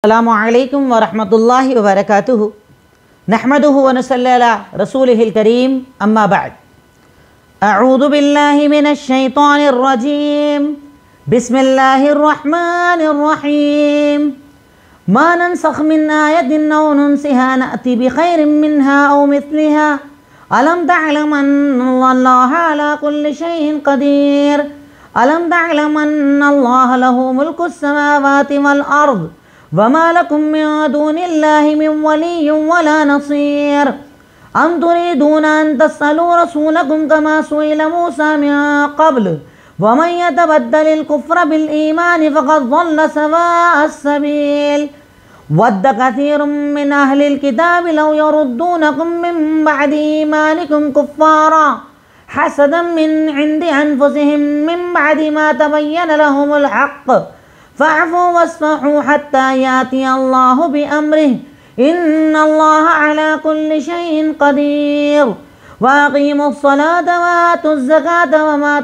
अस्सलामु अलैकुम व रहमतुल्लाहि व बरकातुहू नहमदुहु व नसल्ली अला रसूलिहिल करीम अम्मा बअद अऊज़ु बिल्लाहि मिनश शैतानिर रजीम बिस्मिल्लाहिर रहमानिर रहीम मा नंसख मिन आयतिन औ नुनसिहा नअति बिखैरिम मिन्हा औ मिस्लिहा अलम तअलम अन्नल्लाहा अला कुल्लि शैइन क़दीर अलम तअलम अन्नल्लाहा लहू मुल्कुस समावाति वल अर्ज़ वमा लकुम मिन दूनिल्लाहि मिन वलिय्यिन वला नसीर अम तुरीदून अन तस्अलू रसूलकुम कमा सुइला मूसा मिन क़ब्ल वमन यतबद्दलिल कुफ्र बिल ईमान फ़क़द ज़ल्ल सवाअस सबील वद्द कसीरुम मिन अहलिल किताबि लौ यरुद्दूनकुम मिन बअदि ईमानिकुम कुफ़्फ़ारा हसदन मिन इंदि अनफुसिहिम मिन बअदि मा तबय्यन लहुमुल हक़्क़ फ़अफ़ू वस्फ़हू हत्ता याति अल्लाहु बिअम्रिहि इन्नल्लाहा अला कुल्लि शैइन क़दीर वअक़ीमुस्सलात वआतुज़्ज़कात वमा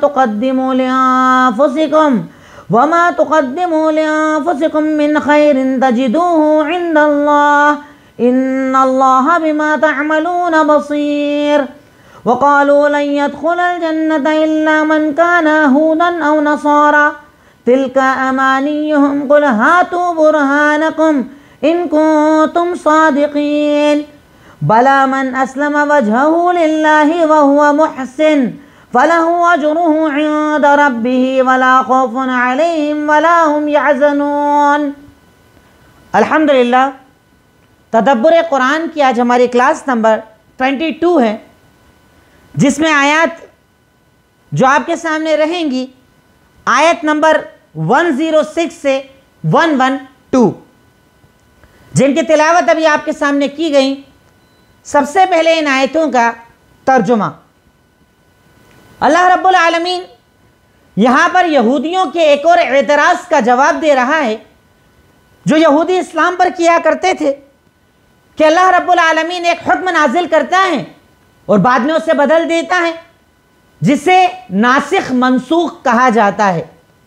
तुक़द्दिमू लिअन्फ़ुसिकुम मिन खैरिन तजिदूहु इंदल्लाह इन्नल्लाहा बिमा तअमलून बसीर वक़ालू लन यदख़ुलल जन्नत इल्ला मन काना हूदन औ नसारा तिल्का अमानियुहुम कुल हातू बुरहानकुम इन कुंतुम सादिक़ीन बला मन अस्लम वजहहु लिल्लाहि व हुवा मुहसिन फलहु अजरुहु इंद रब्बिहि वला खौफुन अलैहिम वला हुम यहज़नून। अल्हम्दुलिल्लाह, तदब्बुर कुरान की आज हमारी क्लास नंबर 22 है, जिसमें आयत जो आपके सामने रहेंगी आयत नंबर 106 से 112, जिनकी तिलावत अभी आपके सामने की गई। सबसे पहले इन आयतों का तर्जुमा। अल्लाह रब्बुल आलमीन यहाँ पर यहूदियों के एक और एतराज़ का जवाब दे रहा है जो यहूदी इस्लाम पर किया करते थे कि अल्लाह रब्बुल आलमीन एक हुक्म नाजिल करता है और बाद में उसे बदल देता है, जिसे नासिख मनसूख कहा जाता है।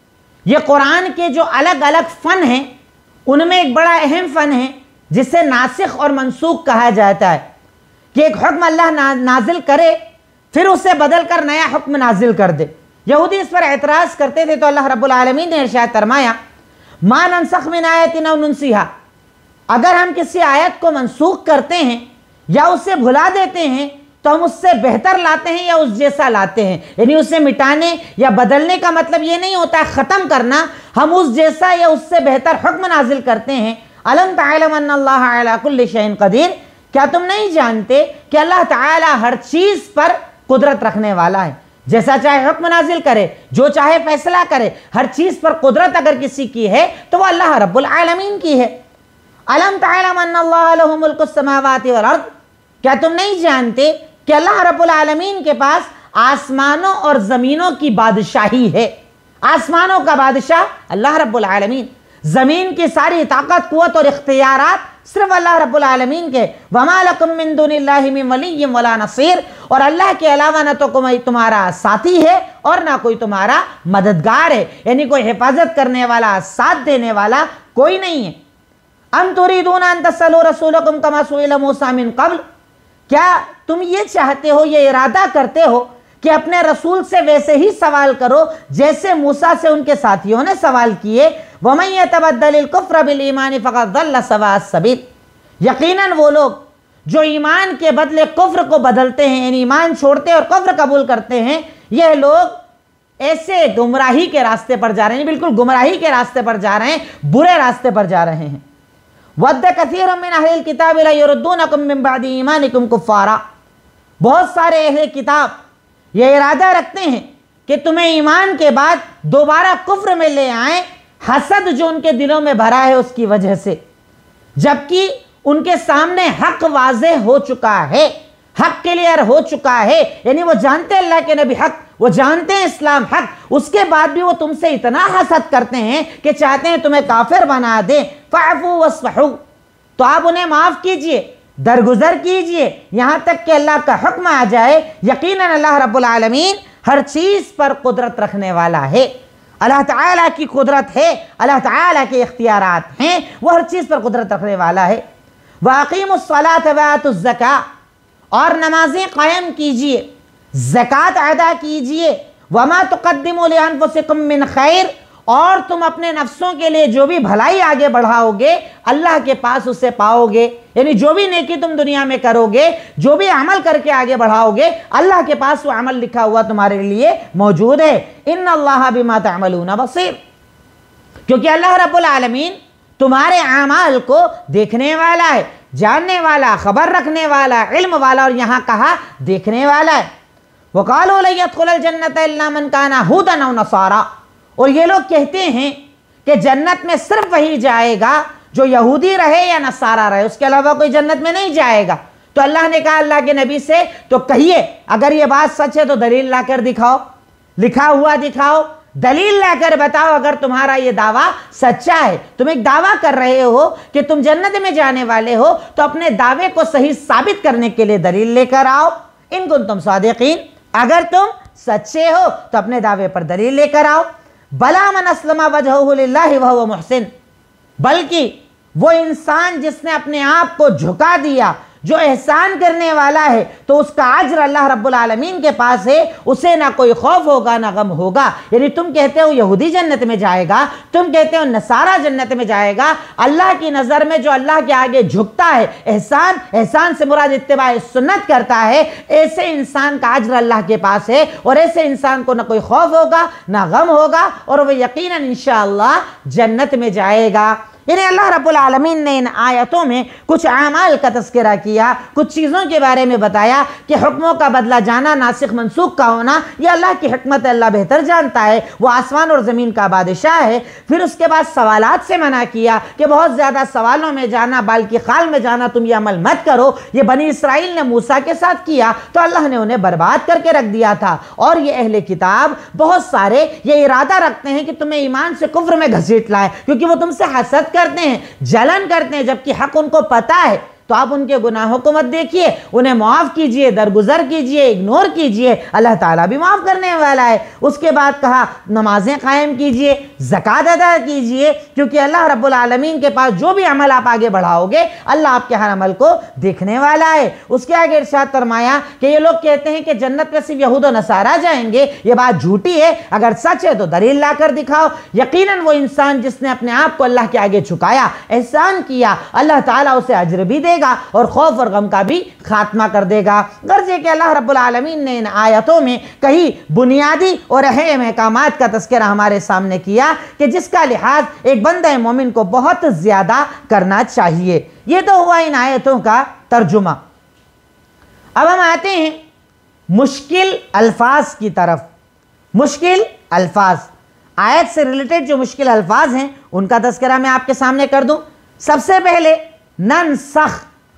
ये कुरान के जो अलग अलग फ़न हैं उनमें एक बड़ा अहम फ़न है जिसे नासिख और मनसूख कहा जाता है कि एक हुक्म अल्लाह नाजिल करे फिर उसे बदल कर नया हुक्म नाजिल कर दे। यहूदी इस पर एतराज़ करते थे तो अल्लाह रब्बुल आलमीन ने इरशाद फरमाया मा नंसख मिन आयतिन औ नुनसिहा, अगर हम किसी आयत को मनसूख करते हैं या उसे भुला देते हैं तो हम उससे बेहतर लाते हैं या उस जैसा लाते हैं। यानी उसे मिटाने या बदलने का मतलब ये नहीं होता है ख़त्म करना, हम उस जैसा या उससे बेहतर हुक्म नाजिल करते हैं। अलम तअलम अन्नल्लाहा अला कुल्लि शैइन क़दीर, क्या तुम नहीं जानते कि अल्लाह ताला हर चीज़ पर कुदरत रखने वाला है। जैसा चाहे हुक्म नाजिल करे, जो चाहे फैसला करे, हर चीज़ पर कुदरत अगर किसी की है तो वह अल्लाह रब्बुल आलमीन की है। अलम तअलम अन्नल्लाहा लहू मुल्कुस समावाति वल अर्ज़, क्या तुम नहीं जानते कि अल्लाह रब्बुल आलमीन के पास आसमानों और ज़मीनों की बादशाही है। आसमानों का बादशाह अल्लाह रब्बुल आलमीन, ज़मीन की सारी ताकत कुव्वत और इख्तियारात सिर्फ अल्लाह रब्बुल आलमीन के। वमा लकुम मिन दुनिल्लाहि मिन वलिय्यिन वला नसीर, और अल्लाह के अलावा ना तो कोई तुम्हारा साथी है और ना कोई तुम्हारा मददगार है, यानी कोई हिफाजत करने वाला, साथ देने वाला कोई नहीं है। अम तुरीदून अन तस्अलू रसूलकुम कमा सुइला मूसा मिन क़ब्ल, क्या तुम ये चाहते हो, ये इरादा करते हो कि अपने रसूल से वैसे ही सवाल करो जैसे मूसा से उनके साथियों ने सवाल किए। वमन यतबद्दलिल कुफ्र बिल ईमान फ़क़द ज़ल्ल सवाअस सबील, यकीनन वो लोग जो ईमान के बदले कुफ्र को बदलते हैं, यानी ईमान छोड़ते हैं और कुफ्र कबूल करते हैं, यह लोग ऐसे गुमराही के रास्ते पर जा रहे हैं, बिल्कुल गुमराही के रास्ते पर जा रहे हैं, बुरे रास्ते पर जा रहे हैं। वद्द कसीरुम मिन अहलिल किताबि ला युरद्दूनकुम मिन बअदि ईमानिकुम कुफ़्फ़ारा, बहुत सारे अहले किताब ये इरादा रखते हैं कि तुम्हें ईमान के बाद दोबारा कुफ्र में ले आए, हसद जो उनके दिलों में भरा है उसकी वजह से, जबकि उनके सामने हक वाज़ेह हो चुका है, हक क्लियर हो चुका है। यानी वो जानते हैं अल्लाह के नबी हक, वो जानते हैं इस्लाम हक, उसके बाद भी वो तुमसे इतना हसद करते हैं कि चाहते हैं तुम्हें काफिर बना दें। फ़अफ़ू वस्फ़हू, तो आप उन्हें माफ़ कीजिए, दरगुजर कीजिए, यहाँ तक कि अल्लाह का हुक्म आ जाए। यकीनन अल्लाह रब्बुल आलमीन हर चीज़ पर कुदरत रखने वाला है। अल्लाह ताला की कुदरत है, अल्लाह ताला के इख्तियारात हैं, वो हर चीज़ पर कुदरत रखने वाला है। वाक़ीमुस्सलात व आतुज़्ज़का, और नमाजें कायम कीजिए, ज़कात अदा कीजिए। वमा तुक़द्दिमू लिअन्फुसिकुम मिन खैर, और तुम अपने नफ्सों के लिए जो भी भलाई आगे बढ़ाओगे अल्लाह के पास उसे पाओगे। यानी जो भी नेकी तुम दुनिया में करोगे, जो भी अमल करके आगे बढ़ाओगे, अल्लाह के पास वो अमल लिखा हुआ तुम्हारे लिए मौजूद है। इन्नल्लाह बिमा तअमलून बसीर, क्योंकि अल्लाह रब्बुल आलमीन तुम्हारे अमाल को देखने वाला है, जानने वाला, खबर रखने वाला, इल्म वाला, और यहाँ कहा देखने वाला है। वक़ालू लन यदखुलल जन्नत इल्ला मन काना हुदन औ नसारा, और ये लोग कहते हैं कि जन्नत में सिर्फ वही जाएगा जो यहूदी रहे या नसारा रहे, उसके अलावा कोई जन्नत में नहीं जाएगा। तो अल्लाह ने कहा अल्लाह के नबी से, तो कहिए अगर ये बात सच है तो दलील लाकर दिखाओ, लिखा हुआ दिखाओ, दलील लाकर बताओ। अगर तुम्हारा ये दावा सच्चा है, तुम एक दावा कर रहे हो कि तुम जन्नत में जाने वाले हो, तो अपने दावे को सही साबित करने के लिए दलील लेकर आओ। इन कुंतुम सादिकीन, अगर तुम सच्चे हो तो अपने दावे पर दलील लेकर आओ। बला मन अस्लमा वजहहु लिल्लाहि व हुवा मुहसिन, बल्कि वो इंसान जिसने अपने आप को झुका दिया, जो एहसान करने वाला है, तो उसका अज्र अल्लाह रब्बुल आलमीन के पास है, उसे ना कोई खौफ होगा ना गम होगा। यानी तुम कहते हो यहूदी जन्नत में जाएगा, तुम कहते हो नसारा जन्नत में जाएगा, अल्लाह की नज़र में जो अल्लाह के आगे झुकता है, एहसान से मुराद इत्तिबा सुन्नत करता है, ऐसे इंसान का अज्र अल्लाह के पास है, और ऐसे इंसान को ना कोई खौफ होगा ना गम होगा, और वह यकीनन इंशाअल्लाह जन्नत में जाएगा। यानी अल्लाह रब्बुल आलमीन ने इन आयतों में कुछ आमाल का तस्करा किया, कुछ चीज़ों के बारे में बताया कि हुक्मों का बदला जाना, नासिख मनसूख का होना, यह अल्लाह की हिकमत, अल्लाह बेहतर जानता है, वो आसमान और ज़मीन का बादशाह है। फिर उसके बाद सवालात से मना किया कि बहुत ज़्यादा सवालों में जाना, बाल की खाल में जाना, तुम ये अमल मत करो। ये बनी इसराइल ने मूसा के साथ किया तो अल्लाह ने उन्हें बर्बाद करके रख दिया था। और ये अहले किताब बहुत सारे ये इरादा रखते हैं कि तुम्हें ईमान से कुफ्र में घसीट लाए, क्योंकि वो तुमसे हसद करते हैं, जलन करते हैं, जबकि हक उनको पता है। तो आप उनके गुनाहों को मत देखिए, उन्हें माफ़ कीजिए, दरगुजर कीजिए, इग्नोर कीजिए, अल्लाह ताला भी माफ़ करने वाला है। उसके बाद कहा नमाजें कायम कीजिए, ज़कात अदा कीजिए, क्योंकि अल्लाह रब्बुल आलमीन के पास जो भी अमल आप आगे बढ़ाओगे अल्लाह आपके हर अमल को देखने वाला है। उसके आगे इरशाद फरमाया कि ये लोग कहते हैं कि जन्नत में सिर्फ यहूद और नसारा जाएंगे, ये बात झूठी है। अगर सच है तो दलील ला कर दिखाओ। यकीनन वो इंसान जिसने अपने आप को अल्लाह के आगे झुकाया, एहसान किया, अल्लाह ताला उसे अज्र भी देगा और खौफ और गम का भी खात्मा कर देगा। गर्जे के अल्लाह रब्बुल आलमीन ने इन आयतों में कई बुनियादी और अहम अहकामात का तज़किरा हमारे सामने किया कि जिसका लिहाज एक बंदे मोमिन को बहुत ज़्यादा करना चाहिए। ये तो हुआ इन आयतों का तर्जुमा। अब हम आते हैं मुश्किल अल्फाज की तरफ। मुश्किल अल्फाज, आयत से रिलेटेड जो मुश्किल अल्फाज हैं उनका तज़किरा मैं आपके सामने कर दूं। सबसे पहले ननसख,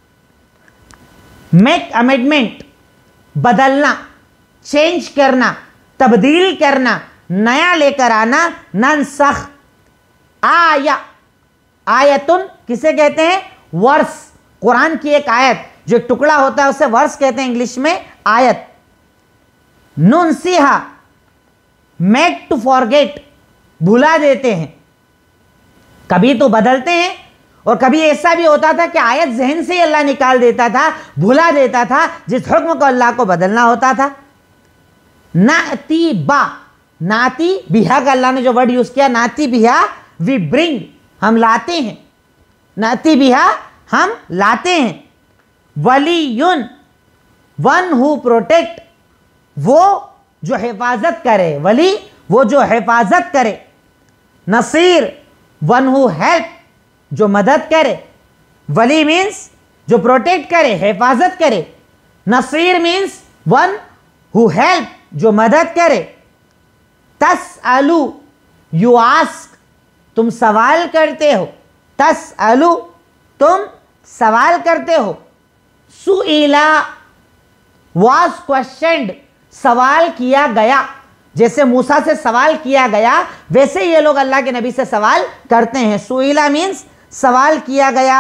मेक अमेंडमेंट, बदलना, चेंज करना, तब्दील करना, नया लेकर आना, ननसख। आया, आयतुन किसे कहते हैं? वर्स। कुरान की एक आयत जो एक टुकड़ा होता है उसे वर्स कहते हैं इंग्लिश में, आयत। नुनसिहा, मेक टू फॉरगेट, भुला देते हैं। कभी तो बदलते हैं और कभी ऐसा भी होता था कि आयत जहन से ही अल्लाह निकाल देता था, भुला देता था जिस हुक्म को अल्लाह को बदलना होता था। नाती बा, नाती बिहा का अल्लाह ने जो वर्ड यूज किया, नाती बिहा, वी ब्रिंग, हम लाते हैं। नाती बिहा, हम लाते हैं। वलीयुन, वन हु प्रोटेक्ट, वो जो हिफाजत करे, वली वो जो हिफाजत करे। नसीर, वन हु हेल्प, जो मदद करे। वली मीन्स जो प्रोटेक्ट करे, हिफाजत करे। नसीर मीन्स वन हु हेल्प, जो मदद करे। तसअलु, यू आस्क, तुम सवाल करते हो। तसअलु, तुम सवाल करते हो। सुइला, वाज क्वेश्चनड, सवाल किया गया। जैसे मूसा से सवाल किया गया वैसे ये लोग अल्लाह के नबी से सवाल करते हैं। सुइला मीन्स सवाल किया गया,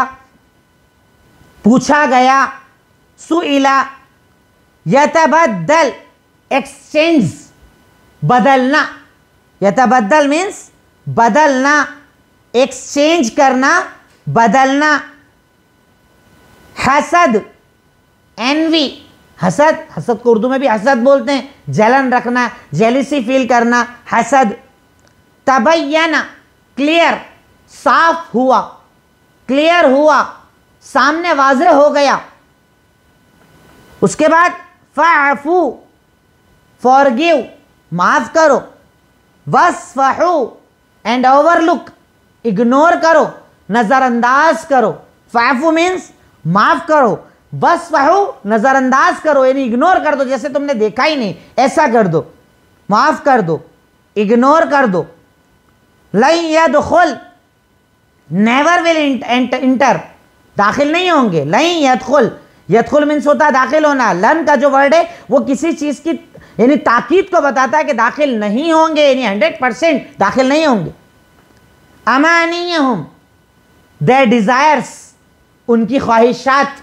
पूछा गया। सुइला, यतबद्दल, एक्सचेंज, बदलना, यतबद्दल मीन्स बदलना, एक्सचेंज करना, बदलना। हसद, एनवी, हसद को उर्दू में भी हसद बोलते हैं, जलन रखना, जेलिसी फील करना, हसद। तबय्यना, क्लियर, साफ हुआ, क्लियर हुआ, सामने वाज़ेह हो गया। उसके बाद फ़अफ़ू, फॉरगिव, माफ करो। वस्फ़हू, एंड ओवरलुक, इग्नोर करो, नज़रअंदाज करो। फ़अफ़ू मीन्स माफ करो, वस्फ़हू नज़रअंदाज करो, यानी इग्नोर कर दो, जैसे तुमने देखा ही नहीं, ऐसा कर दो, माफ कर दो, इग्नोर कर दो। लन यदखुल, नेवर विल इंटर, दाखिल नहीं होंगे। लन यदखुल, यदखुल मीन्स होता है दाखिल होना। लन का जो वर्ड है वो किसी चीज़ की यानी ताकीद को बताता है कि दाखिल नहीं होंगे, यानी 100% दाखिल नहीं होंगे। अमानियहुम, देयर डिज़ायर्स, उनकी ख्वाहिशात,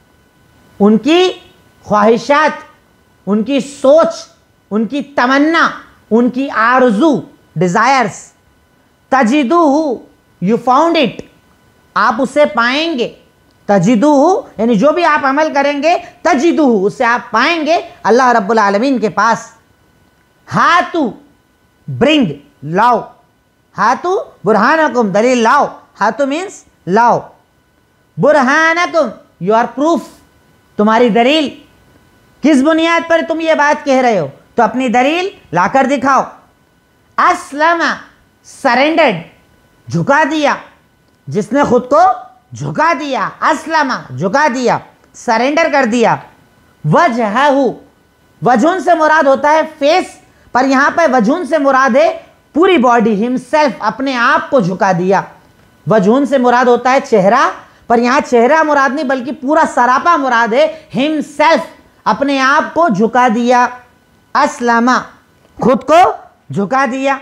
उनकी ख्वाहिशात, उनकी सोच, उनकी तमन्ना, उनकी आरज़ू, डिज़ायर्स। तजिदूहु, यू फाउंड इट, आप उसे पाएंगे। तजिदूहु यानी जो भी आप अमल करेंगे, तजिदूहु उसे आप पाएंगे अल्लाह रब्बुल आलमीन के पास। हातु, ब्रिंग, लाओ। हातु बुरहानकुम, दलील लाओ। हातु मीन्स लाओ। बुरहानकुम, योर प्रूफ, तुम्हारी दलील। किस बुनियाद पर तुम ये बात कह रहे हो, तो अपनी दलील लाकर दिखाओ। अस्लमा, सरेंडर्ड, झुका दिया, जिसने खुद को झुका दिया। अस्लमा, झुका दिया, सरेंडर कर दिया। वजहहु, वजून से मुराद होता है फेस, पर यहां पर वजून से मुराद है पूरी बॉडी, हिमसेल्फ, अपने आप को झुका दिया। वजून से मुराद होता है चेहरा, पर यहां चेहरा मुराद नहीं बल्कि पूरा सरापा मुराद है। हिमसेल्फ, अपने आप को झुका दिया। अस्लमा, खुद को झुका दिया।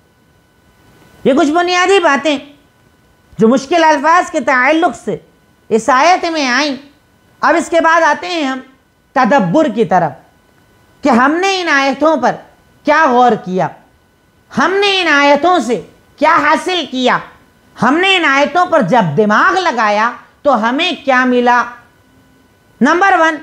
ये कुछ बुनियादी बातें जो मुश्किल अल्फाज के ताल्लुक से इस आयत में आई। अब इसके बाद आते हैं हम तदब्बुर की तरफ कि हमने इन आयतों पर क्या गौर किया, हमने इन आयतों से क्या हासिल किया, हमने इन आयतों पर जब दिमाग लगाया तो हमें क्या मिला। नंबर 1,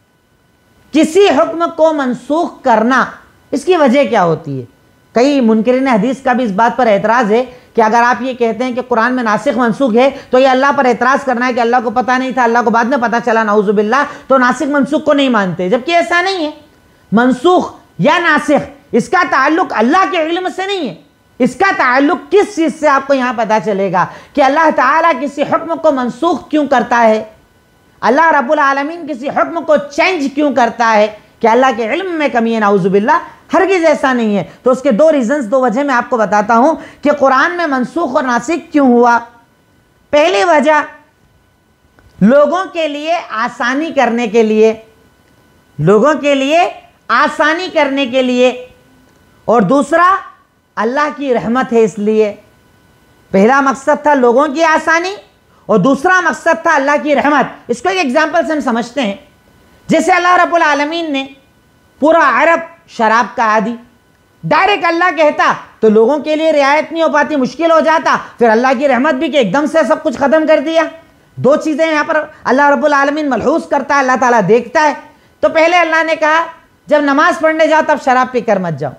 किसी हुक्म को मनसूख करना, इसकी वजह क्या होती है। कई मुनकिरीन हदीस का भी इस बात पर एतराज़ है कि अगर आप ये कहते हैं कि कुरान में नासिख मनसूख है तो ये अल्लाह पर एतराज़ करना है कि अल्लाह को पता नहीं था, अल्लाह को बाद में पता चला, नाउज़ुबिल्लाह, तो नासिख मनसूख को नहीं मानते। जबकि ऐसा नहीं है। मनसूख या नासिख इसका ताल्लुक अल्लाह के इल्म से नहीं है। इसका ताल्लुक किस चीज़ से आपको यहाँ पता चलेगा कि अल्लाह ताला किसी हुक्म को मनसूख क्यों करता है, अल्लाह रब्बुल आलमीन किसी हुक्म को चेंज क्यों करता है, कि अल्लाह के इल्म में कमी है, नाउज़ुबिल्लाह, हरगिज़ ऐसा नहीं है। तो उसके 2 रीज़न्स, 2 वजह मैं आपको बताता हूं कि कुरान में मनसूख और नासिख क्यों हुआ। पहली वजह, लोगों के लिए आसानी करने के लिए, लोगों के लिए आसानी करने के लिए, और दूसरा अल्लाह की रहमत है इसलिए। पहला मकसद था लोगों की आसानी और दूसरा मकसद था अल्लाह की रहमत। इसको एक एग्जाम्पल से हम समझते हैं। जैसे अल्लाह रब्बुल आलमीन ने पूरा अरब शराब का आदि, डायरेक्ट अल्लाह कहता तो लोगों के लिए रियायत नहीं हो पाती, मुश्किल हो जाता। फिर अल्लाह की रहमत भी कि एकदम से सब कुछ खत्म कर दिया। 2 चीजें यहां पर अल्लाह रब्बुल आलमीन मलहूस करता है, अल्लाह ताला देखता है। तो पहले अल्लाह ने कहा जब नमाज पढ़ने जाओ तब शराब पीकर मत जाओ।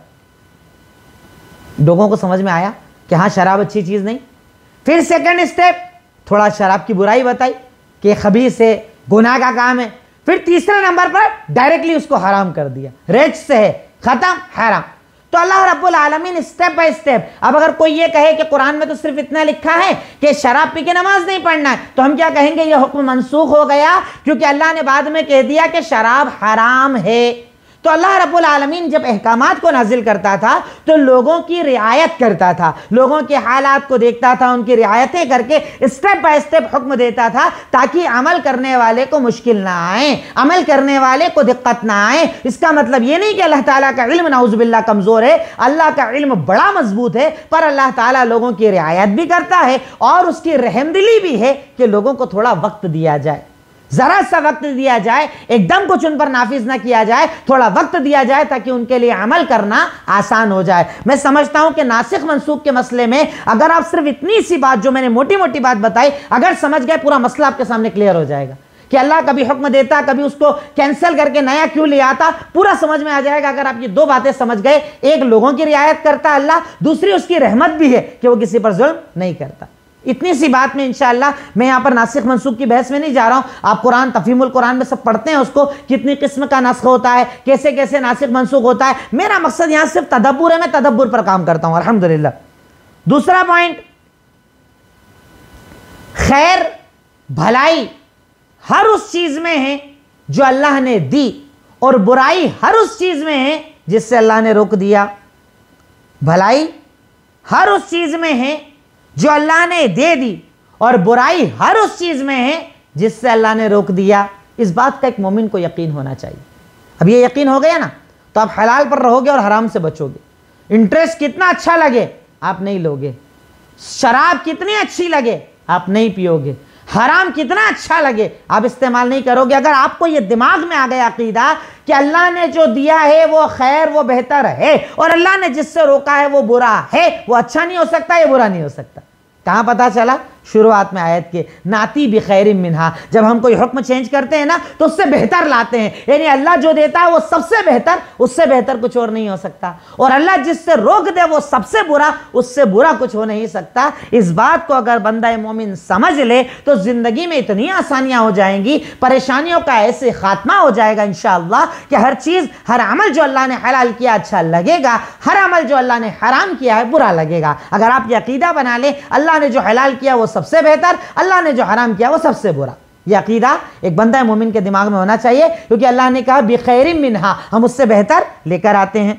लोगों को समझ में आया कि हाँ शराब अच्छी चीज नहीं। फिर सेकंड स्टेप, थोड़ा शराब की बुराई बताई कि खबीस है, गुनाह का काम है। फिर तीसरे नंबर पर डायरेक्टली उसको हराम कर दिया, रेज से है, खत्म, हराम। तो अल्लाह रब्बुल आलमीन स्टेप बाय स्टेप। अब अगर कोई ये कहे कि कुरान में तो सिर्फ इतना लिखा है कि शराब पी के नमाज नहीं पढ़ना है, तो हम क्या कहेंगे, ये हुक्म मनसूख हो गया, क्योंकि अल्लाह ने बाद में कह दिया कि शराब हराम है। तो अल्लाह रब्बुल आलमीन जब अहकामात को नाजिल करता था तो लोगों की रियायत करता था, लोगों के हालात को देखता था, उनकी रियायतें करके स्टेप बाय स्टेप हुक्म देता था, ताकि अमल करने वाले को मुश्किल ना आए, अमल करने वाले को दिक्कत ना आए। इसका मतलब ये नहीं कि अल्लाह ताला का इल्म नाउज़ुबिल्लाह कमज़ोर है, अल्लाह का इल्म बड़ा मजबूत है, पर अल्लाह ताला लोगों की रियायत भी करता है और उसकी रहमदिली भी है कि लोगों को थोड़ा वक्त दिया जाए, जरा सा वक्त दिया जाए, एकदम कुछ उन पर नाफिज ना किया जाए, थोड़ा वक्त दिया जाए ताकि उनके लिए अमल करना आसान हो जाए। मैं समझता हूं कि नासिख मनसूख के मसले में अगर आप सिर्फ इतनी सी बात जो मैंने मोटी मोटी बात बताई अगर समझ गए, पूरा मसला आपके सामने क्लियर हो जाएगा कि अल्लाह कभी हुक्म देता, कभी उसको कैंसिल करके नया क्यों ले आता, पूरा समझ में आ जाएगा अगर आप ये दो बातें समझ गए। एक, लोगों की रियायत करता अल्लाह, दूसरी उसकी रहमत भी है कि वो किसी पर जुल्म नहीं करता। इतनी सी बात में इंशाअल्लाह, मैं यहां पर नासिख मनसूख की बहस में नहीं जा रहा हूं। आप कुरान, तफहीमुल कुरान में सब पढ़ते हैं उसको, कितनी किस्म का नस्ख होता है, कैसे कैसे नासिख मनसूख होता है। मेरा मकसद यहां सिर्फ तदब्बुर है, मैं तदब्बुर पर काम करता हूं अल्हम्दुलिल्लाह। दूसरा पॉइंट, खैर भलाई हर उस चीज में है जो अल्लाह ने दी, और बुराई हर उस चीज में है जिससे अल्लाह ने रोक दिया। भलाई हर उस चीज में है जो अल्लाह ने दे दी, और बुराई हर उस चीज में है जिससे अल्लाह ने रोक दिया। इस बात का एक मोमिन को यकीन होना चाहिए। अब ये यकीन हो गया ना, तो आप हलाल पर रहोगे और हराम से बचोगे। इंटरेस्ट कितना अच्छा लगे आप नहीं लोगे, शराब कितनी अच्छी लगे आप नहीं पियोगे, हराम कितना अच्छा लगे आप इस्तेमाल नहीं करोगे। अगर आपको ये दिमाग में आ गया अकीदा कि अल्लाह ने जो दिया है वो खैर, वो बेहतर है, और अल्लाह ने जिससे रोका है वो बुरा है, वो अच्छा नहीं हो सकता, ये बुरा नहीं हो सकता। कहां पता चला? शुरुआत में आयत के, नाती भी खैरिम मिन्हा। जब हम कोई हुक्म चेंज करते हैं ना तो उससे बेहतर लाते हैं, यानी अल्लाह जो देता है वो सबसे बेहतर, उससे बेहतर कुछ और नहीं हो सकता, और अल्लाह जिससे रोक दे वो सबसे बुरा, उससे बुरा कुछ हो नहीं सकता। इस बात को अगर बंदा मोमिन समझ ले तो जिंदगी में इतनी आसानियां हो जाएंगी, परेशानियों का ऐसे खात्मा हो जाएगा इंशाअल्लाह कि हर चीज, हर अमल जो अल्लाह ने हलाल किया अच्छा लगेगा, हर अमल जो अल्लाह ने हराम किया है बुरा लगेगा। अगर आप ये अकीदा बना ले अल्लाह ने जो हलाल किया वो सबसे बेहतर, अल्लाह ने जो हराम किया वो सबसे बुरा, यह अकीदा एक बंदा मोमिन के दिमाग में होना चाहिए, क्योंकि अल्लाह ने कहा बिखैरिम मिन्हा, हम उससे बेहतर लेकर आते हैं।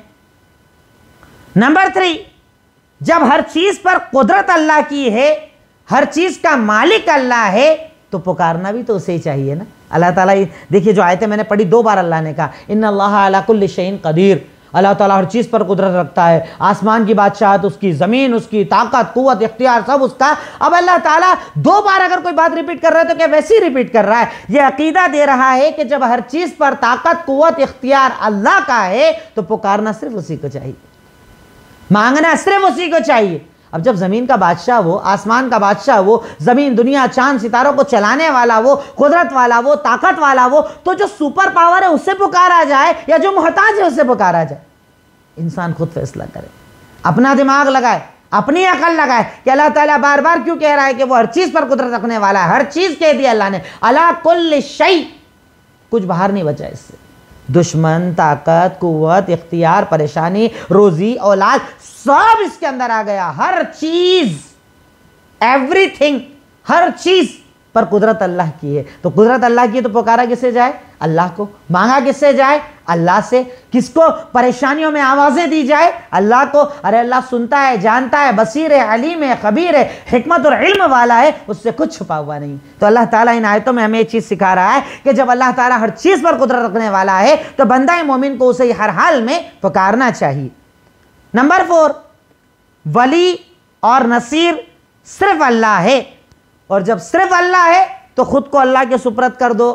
नंबर 3, जब हर चीज पर कुदरत अल्लाह की है, हर चीज का मालिक अल्लाह है, तो पुकारना भी तो उसे ही चाहिए ना। अल्लाह ताला, देखिए जो आयतें मैंने पढ़ी 2 बार अल्लाह ने कहा इन्नल्लाह अला कुल्लि शैइन कदीर, अल्लाह ताला हर चीज़ पर कुदरत रखता है, आसमान की बादशाहत उसकी, ज़मीन उसकी, ताकत, कुव्वत, इख्तियार सब उसका। अब अल्लाह ताला 2 बार अगर कोई बात रिपीट कर रहा है तो क्या वैसे ही रिपीट कर रहा है? यह अकीदा दे रहा है कि जब हर चीज़ पर ताकत, कुव्वत, इख्तियार अल्लाह का है तो पुकारना सिर्फ उसी को चाहिए, मांगना सिर्फ उसी को चाहिए। अब जब ज़मीन का बादशाह वो, आसमान का बादशाह वो, ज़मीन, दुनिया, चांद, सितारों को चलाने वाला वो, कुदरत वाला वो, ताकत वाला वो, तो जो सुपर पावर है उससे पुकारा जाए या जो मोहताज है उससे पुकारा जाए? इंसान खुद फैसला करे, अपना दिमाग लगाए, अपनी अकल लगाए कि अल्लाह ताला बार बार क्यों कह रहा है कि वो हर चीज़ पर कुदरत रखने वाला है। हर चीज़ कह दिया अल्लाह ने, अला कुल्लि शै, कुछ बाहर नहीं बचा इससे। दुश्मन, ताकत, कुव्वत, इख्तियार, परेशानी, रोजी, औलाद, सब इसके अंदर आ गया। हर चीज, एवरीथिंग, हर चीज पर कुदरत अल्लाह की है। तो कुदरत अल्लाह की है तो पुकारा किससे जाए? अल्लाह को। मांगा किससे जाए? अल्लाह से। किसको परेशानियों में आवाजें दी जाए? अल्लाह को। अरे अल्लाह सुनता है, जानता है, बसीर है, अलीम है, खबीर है, हिकमत और इल्म वाला है, उससे कुछ छुपा हुआ नहीं। तो अल्लाह ताला इन आयतों में हमें ये चीज़ सिखा रहा है कि जब अल्लाह ताला हर चीज़ पर कुदरत रखने वाला है तो बंदा मोमिन को उसे हर हाल में पुकारना चाहिए। नंबर 4, वली और नसीर सिर्फ अल्लाह है, और जब सिर्फ अल्लाह है तो खुद को अल्लाह के सुपुर्द कर दो।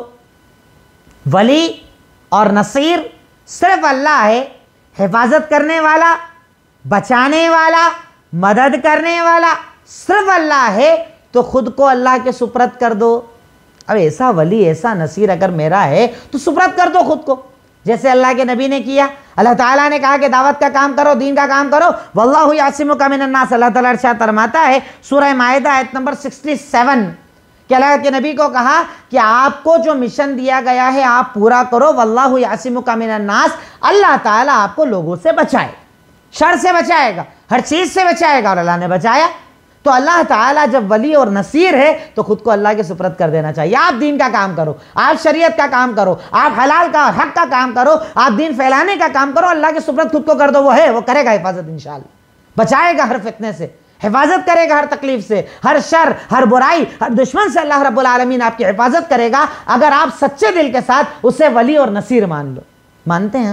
वली और नसीर सिर्फ अल्लाह है, हिफाजत करने वाला, बचाने वाला, मदद करने वाला सिर्फ अल्लाह है, तो खुद को अल्लाह के सुपुर्द कर दो। अब ऐसा वली, ऐसा नसीर अगर मेरा है तो सुपुर्द कर दो खुद को, जैसे अल्लाह के नबी ने किया। अल्लाह ताला ने कहा कि दावत का काम करो, दीन का काम करो, वल्लाहु यासिमुका मिनन्नास। अल्लाह ताला इरशाद फरमाता है सूरह माइदा आयत नंबर 67 कि अल्लाह के नबी को कहा कि आपको जो मिशन दिया गया है आप पूरा करो। वल्लाहु यासिमुका मिनन्नास, अल्लाह ताला आपको लोगों से बचाए, शर से बचाएगा, हर चीज से बचाएगा, और अल्लाह ने बचाया। तो अल्लाह ताला जब वली और नसीर है तो खुद को अल्लाह के सुपुर्द कर देना चाहिए। आप दीन का काम करो, आप शरीयत का काम करो, आप हलाल का, हक का काम करो, आप दीन फैलाने का काम करो, अल्लाह के सुपुर्द खुद को कर दो। वो है, वो करेगा हिफाजत इंशाअल्लाह, बचाएगा हर फितने से, हिफाजत करेगा हर तकलीफ से, हर शर, हर बुराई, हर दुश्मन से अल्लाह रब्बुल आलमीन आपकी हिफाजत करेगा, अगर आप सच्चे दिल के साथ उसे वली और नसीर मान लो। मानते हैं हम?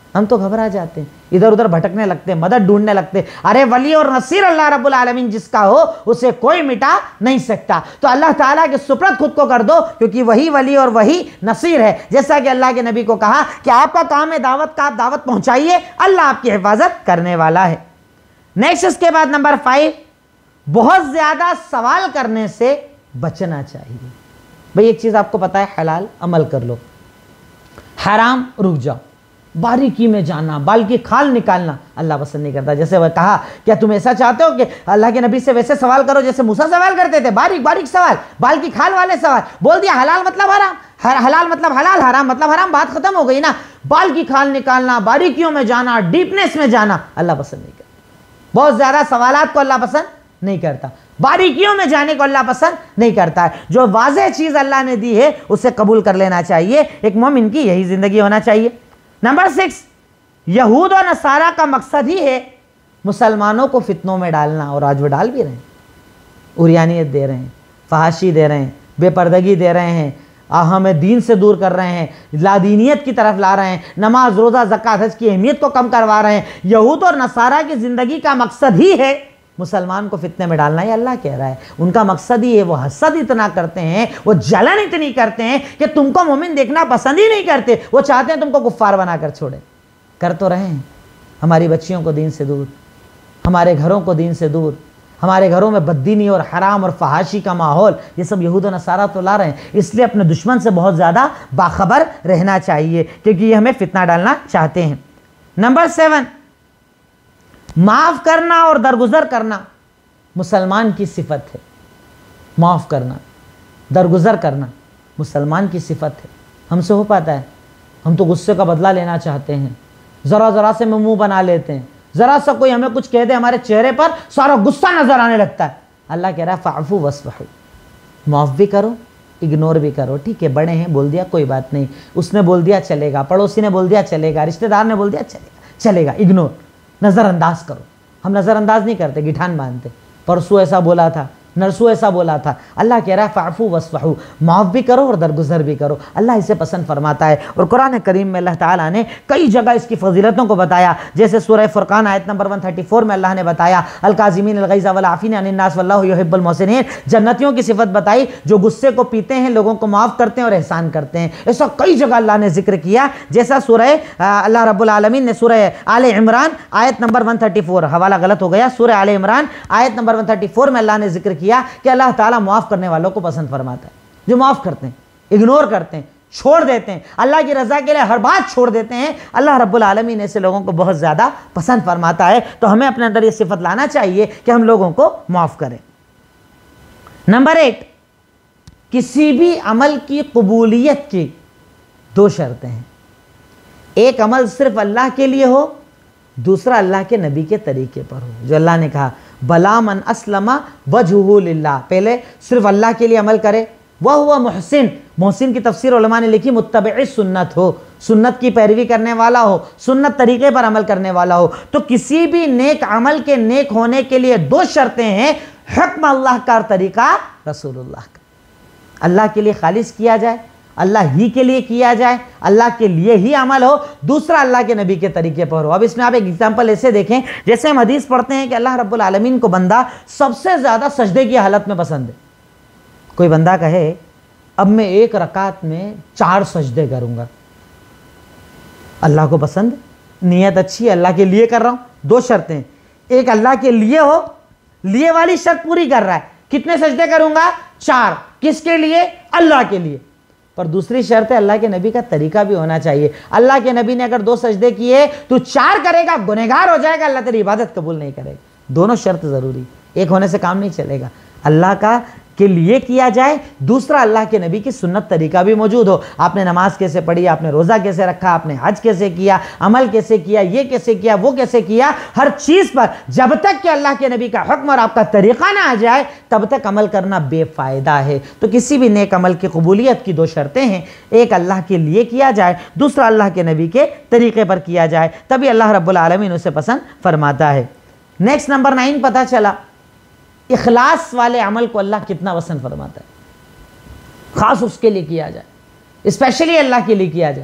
हम तो घबरा जाते हैं, इधर उधर भटकने लगते हैं, मदद ढूंढने लगते हैं। अरे वली और नसीर अल्लाह रब्बुल आलमीन जिसका हो उसे कोई मिटा नहीं सकता। तो अल्लाह ताला के सुपुर्द खुद को कर दो, क्योंकि वही वली और वही नसीर है। जैसा कि अल्लाह के नबी को कहा कि आपका काम है दावत का, आप दावत पहुंचाइए, अल्लाह आपकी हिफाजत करने वाला है। नेक्स्ट, इसके बाद नंबर 5, बहुत ज्यादा सवाल करने से बचना चाहिए। भाई एक चीज आपको पता है, हलाल अमल कर लो, हराम रुक जाओ। बारीकी में जाना, बाल की खाल निकालना अल्लाह पसंद नहीं करता। जैसे वह कहा, क्या तुम ऐसा चाहते हो कि अल्लाह के नबी से वैसे सवाल करो जैसे मूसा सवाल करते थे, बारीक बारीक सवाल, बाल की खाल वाले सवाल। बोल दिया हलाल मतलब हराम, हलाल मतलब हलाल, हराम मतलब हराम, बात खत्म हो गई ना। बाल की खाल निकालना, बारीकियों में जाना, डीपनेस में जाना अल्लाह पसंद नहीं करता। बहुत ज्यादा सवालात को अल्लाह पसंद नहीं करता, बारीकियों में जाने को अल्लाह पसंद नहीं करता है। जो वाज़ेह चीज अल्लाह ने दी है उसे कबूल कर लेना चाहिए। एक मोमिन की यही जिंदगी होना चाहिए। नंबर 6, यहूद और नसारा का मकसद ही है मुसलमानों को फितनों में डालना, और आज वो डाल भी रहे हैं। उरियानियत दे रहे हैं, फहाशी दे रहे हैं, बेपर्दगी दे रहे हैं, हमें दीन से दूर कर रहे हैं, लादीनियत की तरफ ला रहे हैं, नमाज रोज़ा ज़कात हज की अहमियत को कम करवा रहे हैं। यहूद और नसारा की ज़िंदगी का मकसद ही है मुसलमान को फितने में डालना। ये अल्लाह कह रहा है, उनका मकसद ही है। वो हसद इतना करते हैं, वो जलन इतनी करते हैं कि तुमको मोमिन देखना पसंद ही नहीं करते। वो चाहते हैं तुमको कुफ्फार बनाकर छोड़े। कर तो रहे हैं, हमारी बच्चियों को दीन से दूर, हमारे घरों को दीन से दूर, हमारे घरों में बददीनी और हराम और फहाशी का माहौल, ये सब यहूद और नसारा तो ला रहे हैं। इसलिए अपने दुश्मन से बहुत ज़्यादा बाखबर रहना चाहिए, क्योंकि ये हमें फितना डालना चाहते हैं। नंबर 7, माफ़ करना और दरगुजर करना मुसलमान की सिफत है। माफ़ करना, दरगुजर करना मुसलमान की सिफत है। हमसे हो पाता है? हम तो गुस्से का बदला लेना चाहते हैं, ज़रा ज़रा से में मुंह बना लेते हैं। ज़रा सा कोई हमें कुछ कह दे, हमारे चेहरे पर सारा गुस्सा नज़र आने लगता है। अल्लाह कह रहा है फ़अफ़ू वस्फ़हू, माफ़ भी करो, इग्नोर भी करो। ठीक है, बड़े हैं, बोल दिया कोई बात नहीं, उसने बोल दिया चलेगा, पड़ोसी ने बोल दिया चलेगा, रिश्तेदार ने बोल दिया चलेगा, इग्नोर, नज़रअंदाज करो। हम नज़रअंदाज नहीं करते, गिठान बांधते। परसों ऐसा बोला था, नरसों ऐसा बोला था। अल्लाह कह रहा है फ़अफ़ू वस्फ़हू, माफ़ भी करो और दरगुजर भी करो। अल्लाह इसे पसंद फरमाता है। और कुरान करीम में अल्लाह ताला ने कई जगह इसकी फजीलतों को बताया। जैसे सूरह फुरकान आयत नंबर 134 में अल्लाह ने बताया अल काज़िमीन अल गैज़ वल आफ़ीना अनिन नास वल्लाहु युहिब्बुल मुहसिनीन। जन्नतियों की सिफत बताई जो गुस्से को पीते हैं, लोगों को माफ़ करते हैं और एहसान करते हैं। ऐसा कई जगह अल्लाह ने जिक्र किया। जैसा सूरह अल्लाह रब्बुल आलमीन ने सूरह आले इमरान आयत नंबर 134, हवाला गलत हो गया, सूरह आले इमरान आयत नंबर 134 में अल्लाह ने जिक्र किया कि अल्लाह ताला माफ़ करने वालों को पसंद फरमाता है। जो माफ़ करते हैं, इग्नोर करते हैं, छोड़ देते हैं, अल्लाह की रज़ा के लिए हर बात छोड़ देते हैं, अल्लाह रब्बुल आलमीन ऐसे लोगों को बहुत ज़्यादा पसंद फरमाता है। तो हमें अपने अंदर ये सिफत लाना चाहिए कि हम लोगों को माफ़ करें। नंबर 8, किसी भी अमल की कबूलियत की 2 शर्तें हैं। एक अमल सिर्फ अल्लाह के लिए हो, दूसरा अल्लाह के नबी के तरीके पर हो। जो अल्लाह ने कहा बला मन अस्लमा वजहू लिल्लाह, पहले सिर्फ अल्लाह के लिए अमल करे। वह हुआ मुहसिन, मोहसिन की तफसीर उलमा ने लिखी मुत्तबे सुन्नत हो, सुन्नत की पैरवी करने वाला हो, सुन्नत तरीके पर अमल करने वाला हो। तो किसी भी नेक अमल के नेक होने के लिए 2 शर्तें हैं। हुक्म अल्लाह का, तरीका रसूलुल्लाह का। अल्लाह के लिए खालिस किया जाए, अल्लाह ही के लिए किया जाए, अल्लाह के लिए ही अमल हो। दूसरा अल्लाह के नबी के तरीके पर हो। अब इसमें आप एक एग्जांपल ऐसे देखें, जैसे हम हदीस पढ़ते हैं कि अल्लाह रब्बुल आलमीन को बंदा सबसे ज़्यादा सजदे की हालत में पसंद है। कोई बंदा कहे अब मैं 1 रकात में 4 सजदे करूँगा, अल्लाह को पसंद, नीयत अच्छी है, अल्लाह के लिए कर रहा हूँ। 2 शर्तें, एक अल्लाह के लिए हो, लिए वाली शर्त पूरी कर रहा है, कितने सजदे करूँगा? 4। किसके लिए? अल्लाह के लिए। पर दूसरी शर्त है अल्लाह के नबी का तरीका भी होना चाहिए। अल्लाह के नबी ने अगर 2 सजदे किए तो 4 करेगा, गुनहगार हो जाएगा, अल्लाह तेरी इबादत कबूल नहीं करेगा। दोनों शर्त ज़रूरी, एक होने से काम नहीं चलेगा। अल्लाह का के लिए किया जाए, दूसरा अल्लाह के नबी की सुन्नत तरीका भी मौजूद हो। आपने नमाज कैसे पढ़ी, आपने रोज़ा कैसे रखा, आपने हज कैसे किया, अमल कैसे किया, ये कैसे किया, वो कैसे किया, हर चीज़ पर जब तक कि अल्लाह के नबी का हुक्म और आपका तरीका ना आ जाए तब तक अमल करना बेफ़ायदा है। तो किसी भी नेक अमल की कबूलियत की 2 शर्तें हैं। एक अल्लाह के लिए किया जाए, दूसरा अल्लाह के नबी के तरीके पर किया जाए, तभी अल्लाह रब्बुल आलमीन उसे पसंद फरमाता है। नेक्स्ट नंबर 9 पता चला इखलास वाले अमल को अल्लाह कितना पसंद फरमाता है। ख़ास उसके लिए किया जाए, स्पेशली अल्लाह के लिए किया जाए,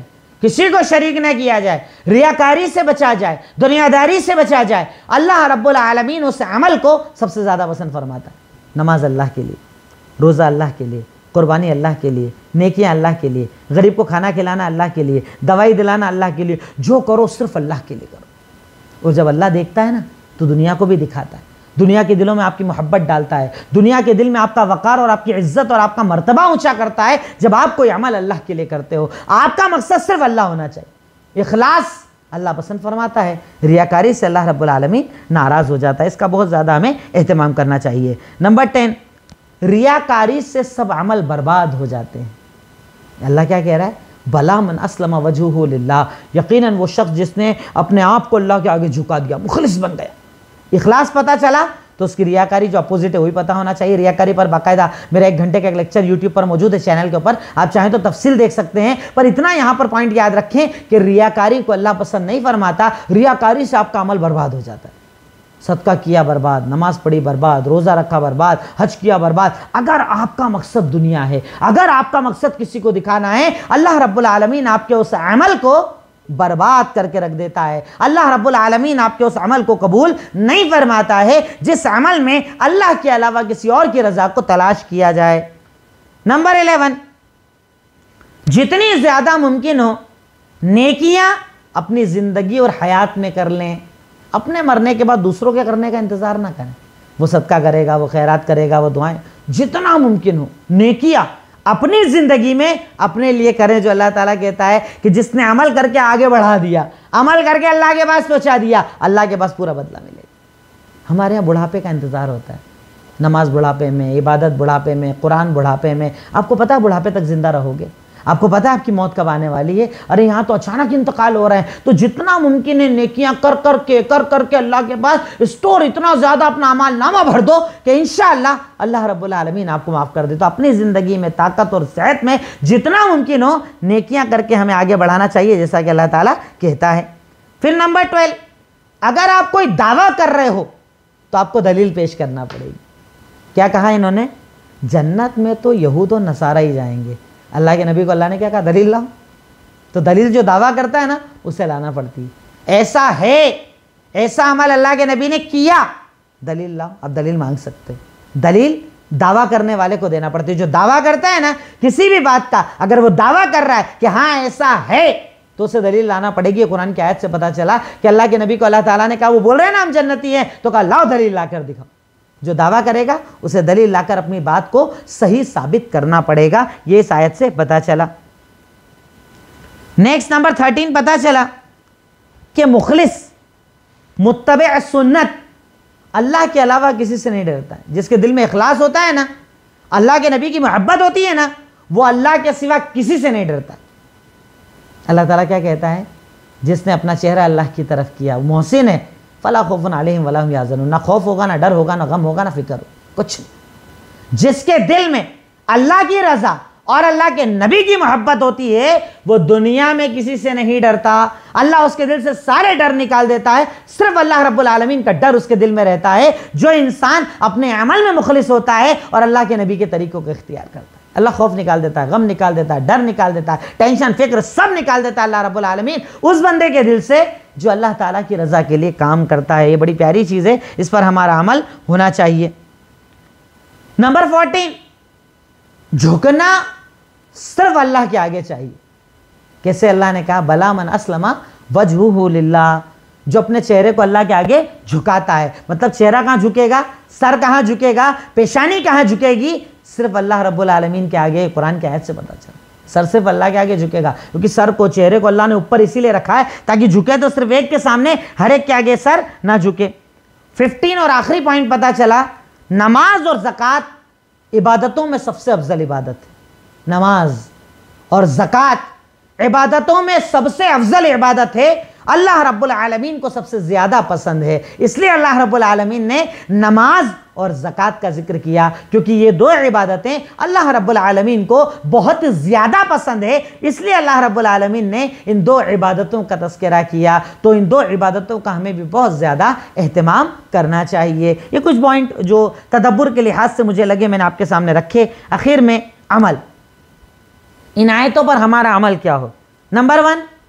किसी को शरीक न किया जाए, रियाकारी से बचा जाए, दुनियादारी से बचा जाए। अल्लाह रब्बुल आलमीन उस अमल को सबसे ज़्यादा पसंद फरमाता है। नमाज अल्लाह के लिए, रोज़ा अल्लाह के लिए, कुर्बानी अल्लाह के लिए, नेकियां अल्लाह के लिए, गरीब को खाना खिलाना अल्लाह के लिए, दवाई दिलाना अल्लाह के लिए, जो करो सिर्फ अल्लाह के लिए करो। और जब अल्लाह देखता है ना तो दुनिया को भी दिखाता है, दुनिया के दिलों में आपकी मोहब्बत डालता है, दुनिया के दिल में आपका वक़ार और आपकी इज्जत और आपका मर्तबा ऊंचा करता है। जब आप कोई अमल अल्लाह के लिए करते हो, आपका मकसद सिर्फ अल्लाह होना चाहिए, इखलास अल्लाह पसंद फरमाता है, रियाकारी से अल्लाह रब्बुल आलमीन नाराज़ हो जाता है। इसका बहुत ज़्यादा हमें एहतमाम करना चाहिए। नंबर 10, रियाकारी से सब अमल बर्बाद हो जाते हैं। अल्लाह क्या कह रहा है? भला मन अस्लमा वजहू लिल्लाह, यकीनन वो शख्स जिसने अपने आप को अल्लाह के आगे झुका दिया, मुखलिस बन गया। इखलास पता चला तो उसकी रियाकारी जो अपोजिट है वही पता होना चाहिए। रियाकारी पर बाकायदा मेरा 1 घंटे का एक लेक्चर यूट्यूब पर मौजूद है चैनल के ऊपर, आप चाहें तो तफसील देख सकते हैं। पर इतना यहाँ पर पॉइंट याद रखें कि रियाकारी को अल्लाह पसंद नहीं फरमाता। रियाकारी से आपका अमल बर्बाद हो जाता है। सदका किया बर्बाद, नमाज पढ़ी बर्बाद, रोज़ा रखा बर्बाद, हज किया बर्बाद। अगर आपका मकसद दुनिया है, अगर आपका मकसद किसी को दिखाना है, अल्लाह रब्बुल आलमीन आपके उस अमल को बर्बाद करके रख देता है। अल्लाह रब्बुल आलमीन आपके उस अमल को कबूल नहीं फरमाता है जिस अमल में अल्लाह के अलावा किसी और की रज़ा को तलाश किया जाए। नंबर 11, जितनी ज़्यादा मुमकिन हो नेकियां अपनी ज़िंदगी और हयात में कर लें। अपने मरने के बाद दूसरों के करने का इंतज़ार ना करें। वो सदका करेगा, वो खैरात करेगा, वो दुआएं, जितना मुमकिन हो नेकियां अपनी ज़िंदगी में अपने लिए करें। जो अल्लाह ताला कहता है कि जिसने अमल करके आगे बढ़ा दिया, अमल करके अल्लाह के पास पहुँचा दिया, अल्लाह के पास पूरा बदला मिलेगा। हमारे यहाँ बुढ़ापे का इंतज़ार होता है, नमाज बुढ़ापे में, इबादत बुढ़ापे में, कुरान बुढ़ापे में। आपको पता है बुढ़ापे तक ज़िंदा रहोगे? आपको पता है आपकी मौत कब आने वाली है? अरे यहाँ तो अचानक इंतकाल हो रहा है। तो जितना मुमकिन है नेकियां कर करके अल्लाह के पास स्टोर इतना ज़्यादा अपना अमाल नामा भर दो कि इंशाअल्लाह अल्लाह रब्बुल आलमीन आपको माफ़ कर दे। तो अपनी ज़िंदगी में ताकत और सेहत में जितना मुमकिन हो नेकियां करके हमें आगे बढ़ाना चाहिए, जैसा कि अल्लाह ताला कहता है। फिर नंबर 12, अगर आप कोई दावा कर रहे हो तो आपको दलील पेश करना पड़ेगी। क्या कहा इन्होंने? जन्नत में तो यहूद और नसारा ही जाएंगे। अल्लाह के नबी को अल्लाह ने क्या कहा? दलील लाओ। तो दलील जो दावा करता है ना उसे लाना पड़ती है। ऐसा है, ऐसा अमल अल्लाह के नबी ने किया, दलील लाओ। अब दलील मांग सकते हो। दलील दावा करने वाले को देना पड़ती है। जो दावा करता है ना किसी भी बात का, अगर वो दावा कर रहा है कि हाँ ऐसा है तो उसे दलील लाना पड़ेगी। कुरान की आयत से पता चला कि अल्लाह के नबी को अल्लाह ताला ने कहा, वो बोल रहे हैं ना हम जन्नती हैं, तो कहा लाओ दलील लाकर दिखाओ। जो दावा करेगा उसे दलील लाकर अपनी बात को सही साबित करना पड़ेगा। ये इस आयत से पता चला। नेक्स्ट नंबर 13 पता चला कि मुखलिस मुत्तबे सुन्नत अल्लाह के अलावा किसी से नहीं डरता है। जिसके दिल में इखलास होता है ना, अल्लाह के नबी की मोहब्बत होती है ना, वो अल्लाह के सिवा किसी से नहीं डरता। अल्लाह ताला क्या कहता है? जिसने अपना चेहरा अल्लाह की तरफ किया वो मोहसिन है। फला खौफुन अलैहिम वला हुम यहज़नून, ना खौफ होगा, ना डर होगा, ना गम होगा, ना फिक्र कुछ नहीं। जिसके दिल में अल्लाह की रज़ा और अल्लाह के नबी की मोहब्बत होती है वो दुनिया में किसी से नहीं डरता। अल्लाह उसके दिल से सारे डर निकाल देता है। सिर्फ अल्लाह रब्बुल आलमीन का डर उसके दिल में रहता है। जो इंसान अपने अमल में मुखलिस होता है और अल्लाह के नबी के तरीकों को इख्तियार करता है, अल्लाह खौफ निकाल देता है, गम निकाल देता है, डर निकाल देता है, टेंशन फिक्र सब निकाल देता है अल्लाह रब्बुल आलमीन उस बंदे के दिल से जो अल्लाह ताला की रज़ा के लिए काम करता है। ये बड़ी प्यारी चीज़ है, इस पर हमारा अमल होना चाहिए। नंबर 14, झुकना सिर्फ अल्लाह के आगे चाहिए। कैसे? अल्लाह ने कहा बला मन अस्लमा वजहू लिल्लाह, जो अपने चेहरे को अल्लाह के आगे झुकाता है। मतलब चेहरा कहाँ झुकेगा, सर कहाँ झुकेगा, पेशानी कहाँ झुकेगी? सिर्फ अल्लाह रब्बुल आलमीन के आगे। कुरान की आयत से पता चला सर सिर्फ अल्लाह के आगे झुकेगा, क्योंकि सर को, चेहरे को अल्लाह ने ऊपर इसीलिए रखा है ताकि झुके तो सिर्फ एक के सामने, हर एक के आगे सर ना झुके। 15 और आखिरी पॉइंट पता चला, नमाज और ज़कात इबादतों में सबसे अफजल इबादत है। नमाज और ज़कात इबादतों में सबसे अफजल इबादत है। अल्लाह रब्बुल आलमीन को सबसे ज़्यादा पसंद है। इसलिए अल्लाह रब्बुल आलमीन ने नमाज और ज़कात का जिक्र किया, क्योंकि ये दो इबादतें अल्लाह रब्बुल आलमीन को बहुत ज़्यादा पसंद है। इसलिए अल्लाह रब्बुल आलमीन ने इन दो इबादतों का तज़किरा किया। तो इन दो इबादतों का हमें भी बहुत ज़्यादा एहतमाम करना चाहिए। ये कुछ पॉइंट जो तदब्बुर के लिहाज से मुझे लगे मैंने आपके सामने रखे। आखिर में अमल, इन आयतों पर हमारा अमल क्या हो? नंबर 1,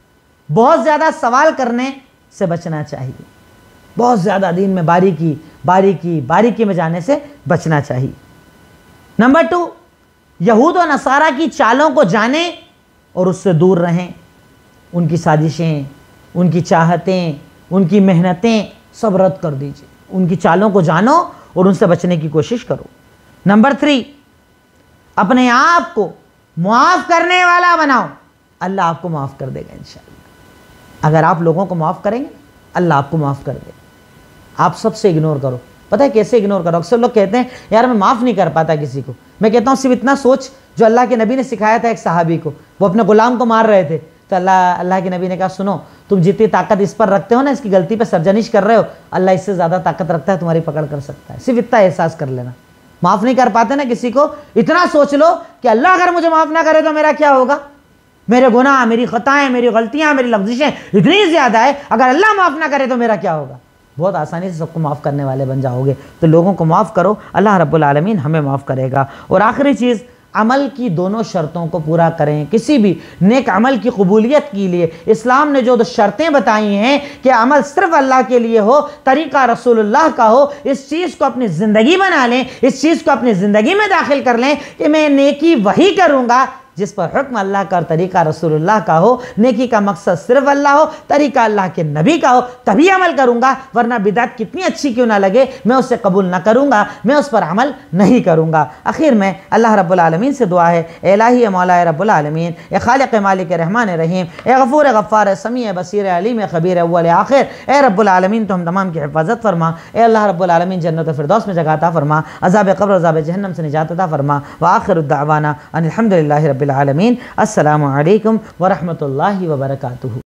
बहुत ज़्यादा सवाल करने से बचना चाहिए, बहुत ज़्यादा दीन में बारीकी में जाने से बचना चाहिए। नंबर 2, यहूद और नसारा की चालों को जाने और उससे दूर रहें। उनकी साजिशें, उनकी चाहतें, उनकी मेहनतें सब रद्द कर दीजिए। उनकी चालों को जानो और उनसे बचने की कोशिश करो। नंबर 3, अपने आप को मुआफ़ करने वाला बनाओ, अल्लाह आपको माफ़ कर देगा इंशाअल्लाह। अगर आप लोगों को माफ़ करेंगे, अल्लाह आपको माफ़ कर देगा। आप सबसे इग्नोर करो। पता है कैसे इग्नोर करो? अक्सर लोग कहते हैं यार मैं माफ़ नहीं कर पाता किसी को। मैं कहता हूँ सिर्फ इतना सोच जो अल्लाह के नबी ने सिखाया था एक सहाबी को। वो अपने गुलाम को मार रहे थे तो अल्लाह के नबी ने कहा सुनो, तुम जितनी ताकत इस पर रखते हो ना, इसकी गलती पे सरजनिश कर रहे हो, अल्लाह इससे ज़्यादा ताकत रखता है, तुम्हारी पकड़ कर सकता है। सिर्फ इतना एहसास कर लेना। माफ़ नहीं कर पाते ना किसी को, इतना सोच लो कि अल्लाह अगर मुझे माफ़ ना करे तो मेरा क्या होगा। मेरे गुनाह, मेरी खताएं, मेरी गलतियाँ, मेरी लफ्ज़िशें इतनी ज़्यादा है, अगर अल्लाह माफ़ ना करे तो मेरा क्या होगा। बहुत आसानी से सबको माफ़ करने वाले बन जाओगे। तो लोगों को माफ़ करो, अल्लाह रब्बुल आलमीन हमें माफ़ करेगा। और आखिरी चीज़, अमल की दोनों शर्तों को पूरा करें। किसी भी नेक अमल की कबूलियत के लिए इस्लाम ने जो शर्तें बताई हैं कि अमल सिर्फ अल्लाह के लिए हो, तरीक़ा रसूलुल्लाह का हो, इस चीज़ को अपनी ज़िंदगी बना लें, इस चीज़ को अपनी ज़िंदगी में दाखिल कर लें कि मैं नेकी वही करूँगा जिस पर हुक्म अल्लाह का और तरीक़ा रसूलुल्लाह का हो। नेकी का मकसद सिर्फ अल्लाह हो, तरीक़ा अल्लाह के नबी का हो, तभी अमल करूँगा, वरना बिदअत कितनी अच्छी क्यों ना लगे मैं उसे कबूल ना करूँगा, मैं उस पर अमल नहीं करूँगा। आखिर में अल्लाह रब्बुल आलमीन से दुआ है, इलाही मौला रब्बुल आलमीन, ए खालिक मालिक रहमान रहीम, ए गफ़ूर गफ़्फ़ार समी बसीर अलीम खबीर अव्वल आखिर, ए रब्बुल आलमीन तो हम तमाम की हिफाजत फरमा। ए अल्लाह रब्बुल आलमीन जन्नत फ़िरदौस में जगह अता फरमा, अज़ाब क़ब्र अज़ाब जहन्नम से निजात अता फरमा। व आखिरु दअवाना अनिल हम्दुलिल्लाहि रब्बिल आलमीन। अस्सलामु अलैकुम व रहमतुल्लाहि व बरकातुहू।